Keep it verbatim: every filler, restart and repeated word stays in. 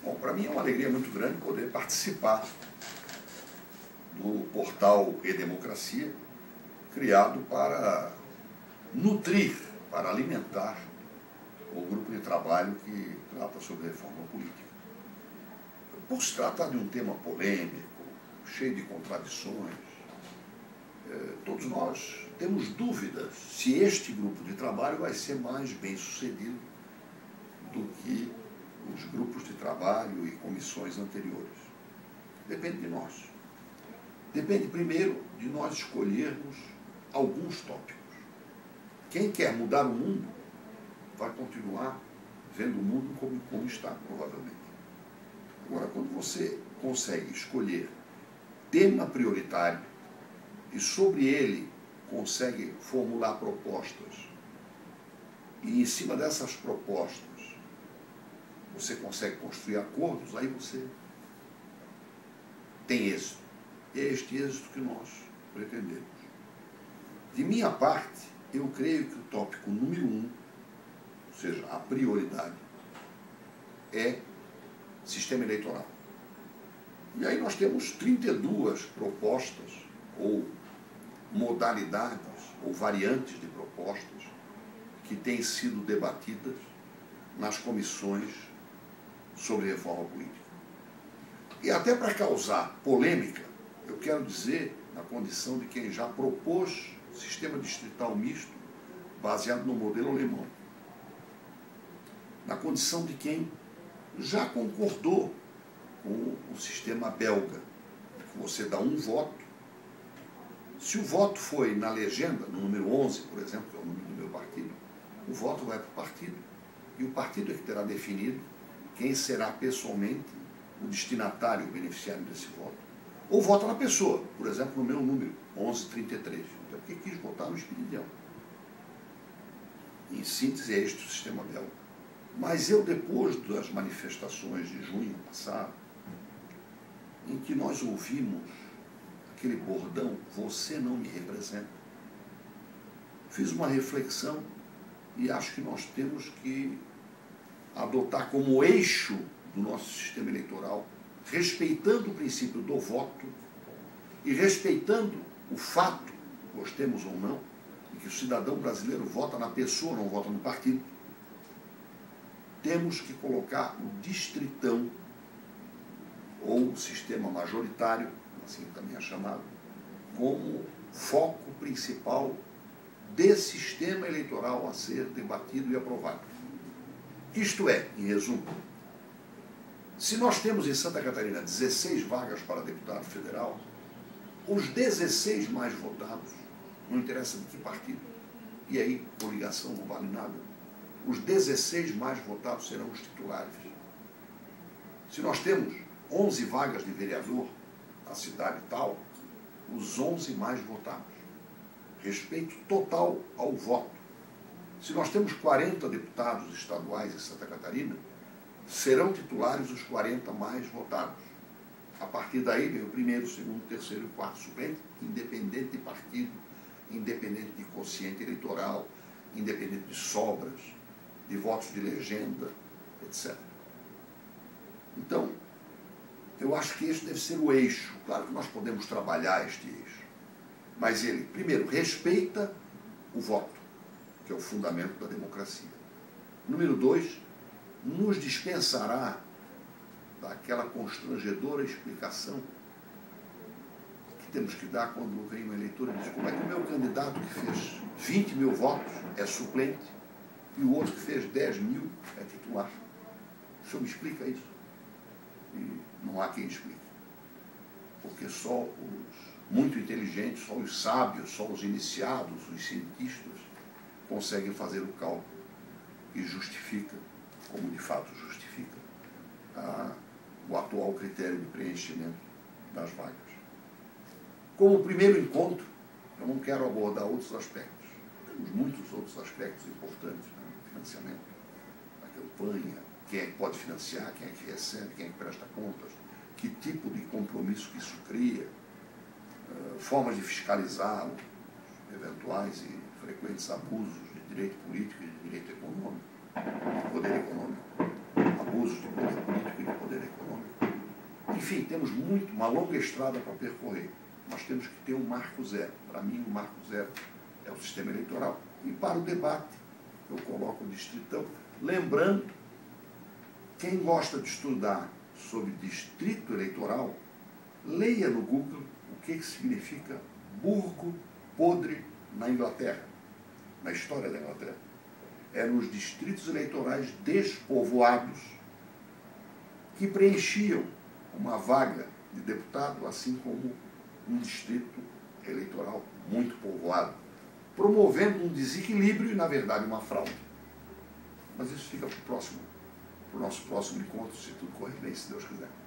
Bom, para mim é uma alegria muito grande poder participar do portal E-Democracia, criado para nutrir, para alimentar o grupo de trabalho que trata sobre reforma política. Por se tratar de um tema polêmico, cheio de contradições, eh, todos nós temos dúvidas se este grupo de trabalho vai ser mais bem sucedido do que os grupos de trabalho e comissões anteriores. Depende de nós. Depende, primeiro, de nós escolhermos alguns tópicos. Quem quer mudar o mundo vai continuar vendo o mundo como, como está, provavelmente. Agora, quando você consegue escolher tema prioritário e sobre ele consegue formular propostas, e em cima dessas propostas você consegue construir acordos, aí você tem êxito. É este êxito que nós pretendemos. De minha parte, eu creio que o tópico número um, ou seja, a prioridade, é sistema eleitoral. E aí nós temos trinta e duas propostas, ou modalidades, ou variantes de propostas, que têm sido debatidas nas comissões sobre reforma política. E até para causar polêmica, eu quero dizer, na condição de quem já propôs sistema distrital misto baseado no modelo alemão, na condição de quem já concordou com o sistema belga, que você dá um voto. Se o voto foi na legenda, no número onze, por exemplo, que é o número do meu partido, o voto vai para o partido, e o partido é que terá definido quem será pessoalmente o destinatário, o beneficiário desse voto. Ou vota na pessoa, por exemplo, no meu número, onze trinta e três, até porque quis votar no Espiridião. Em síntese, é este o sistema belga. Mas eu, depois das manifestações de junho passado, em que nós ouvimos aquele bordão, você não me representa, fiz uma reflexão e acho que nós temos que adotar como eixo do nosso sistema eleitoral, respeitando o princípio do voto e respeitando o fato, gostemos ou não, de que o cidadão brasileiro vota na pessoa, não vota no partido. Temos que colocar o distritão, ou o sistema majoritário, assim também é chamado, como foco principal desse sistema eleitoral a ser debatido e aprovado. Isto é, em resumo, se nós temos em Santa Catarina dezesseis vagas para deputado federal, os dezesseis mais votados, não interessa de que partido, e aí coligação não vale nada, os dezesseis mais votados serão os titulares. Se nós temos onze vagas de vereador na cidade tal, os onze mais votados. Respeito total ao voto. Se nós temos quarenta deputados estaduais em Santa Catarina, serão titulares os quarenta mais votados. A partir daí vem o primeiro, segundo, terceiro e quarto suplente, independente de partido, independente de quociente eleitoral, independente de sobras, de votos de legenda, etcétera. Então, eu acho que esse deve ser o eixo. Claro que nós podemos trabalhar este eixo. Mas ele, primeiro, respeita o voto, que é o fundamento da democracia. Número dois, nos dispensará daquela constrangedora explicação que temos que dar quando vem um eleitor e diz como é que o meu candidato que fez vinte mil votos é suplente e o outro que fez dez mil é titular. O senhor me explica isso? E não há quem explique. Porque só os muito inteligentes, só os sábios, só os iniciados, os cientistas, conseguem fazer o cálculo e justifica, como de fato justifica, a, o atual critério de preenchimento das vagas. Como primeiro encontro, eu não quero abordar outros aspectos. Temos muitos outros aspectos importantes, né? Financiamento da campanha, quem é que pode financiar, quem é que recebe, quem é que presta contas, que tipo de compromisso que isso cria, uh, formas de fiscalizar os eventuais e frequentes abusos de direito político e de direito econômico, de poder econômico, abusos de poder político e de poder Enfim, temos muito, uma longa estrada para percorrer. Nós temos que ter um marco zero. Para mim, o marco zero é o sistema eleitoral. E para o debate, eu coloco o distritão, lembrando, quem gosta de estudar sobre distrito eleitoral, leia no Google o que, que significa burgo podre na Inglaterra, na história da Inglaterra. Eram os distritos eleitorais despovoados que preenchiam uma vaga de deputado, assim como um distrito eleitoral muito povoado, promovendo um desequilíbrio e, na verdade, uma fraude. Mas isso fica para o próximo, para o nosso próximo encontro, se tudo correr bem, se Deus quiser.